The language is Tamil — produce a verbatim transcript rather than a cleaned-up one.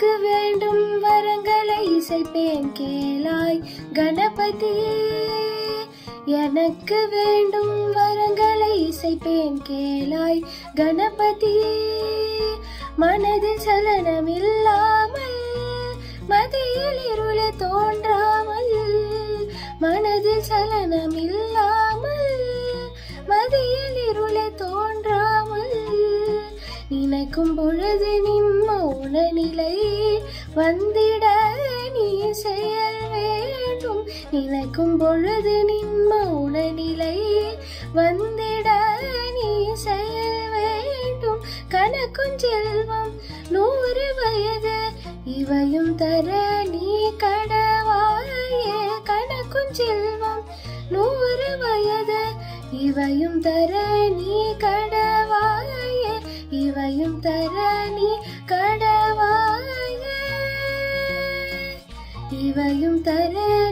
எனக்கு வேண்டும் வரங்களை இசைப்பேன் கேளாய் கணபதியே. எனக்கு வேண்டும் வரங்களை இசைப்பேன் கேளாய் கணபதியே. மனதில் சலனம் இல்லாமல் மதியில் இருளே தோன்றாமல், மனதில் சலனம் இல்லாமல் மதியில் இருளே தோன்றாமல், நினைக்கும் பொழுது நின் மௌன நிலை வந்திட நீ செயல் வேண்டும். நினைக்கும் பொழுது நின் மௌன நிலை வந்திட நீ செயல் வேண்டும். கணக்கும் செல்வம் நூறு வயது இவையும் தர நீ கடவாயே. கணக்கும் செல்வம் நூறு வயது இவையும் தர நீ கடவாயே. இவையும் தர நீ கடவாயே. இவையும் தர